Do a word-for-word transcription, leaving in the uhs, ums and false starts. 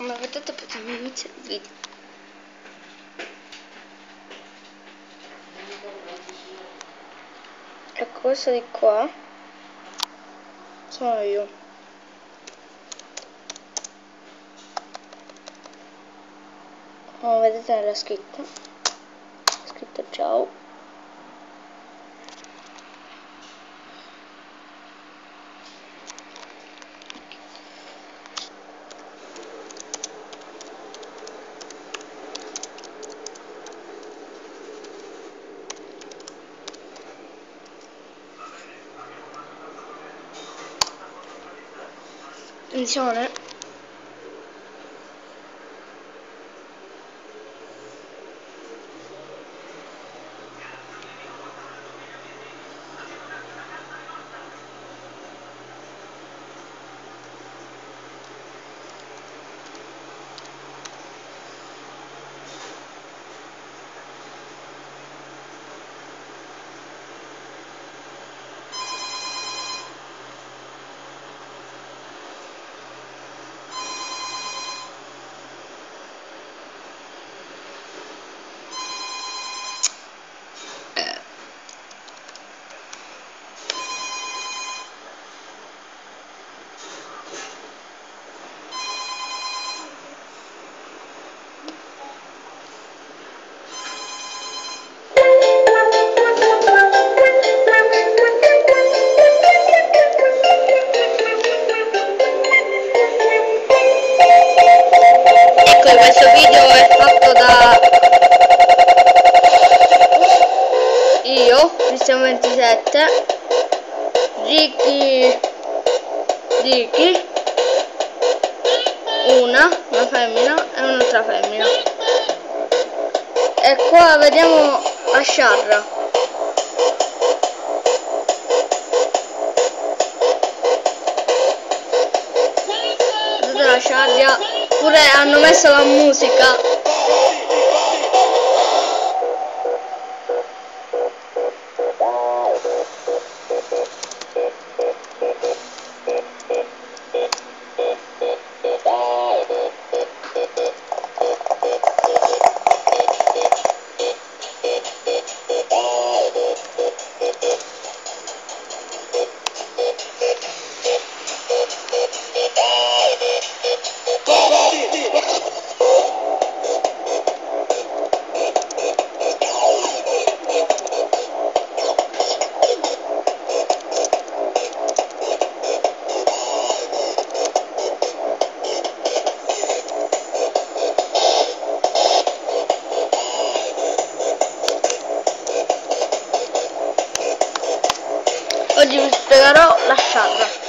Come vedete possiamo iniziare il video. Ecco, questo di qua sono io. Come vedete nella scritta, scritto ciao. Attenzione. Questo video è fatto da io, Cristian ventisette, Ricky, Ricky, una, una femmina e un'altra femmina. E qua vediamo la sciarra. Vedete la sciarra? Pure hanno messo la musica. Oggi vi spiegherò la sciarra.